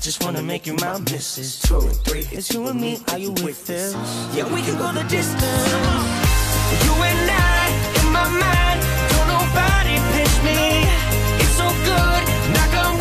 just wanna make you my missus. 2 or 3, it's you and me, are you with this? Yeah, we can go the distance. You and I, in my mind, don't nobody pinch me. It's so good, knock on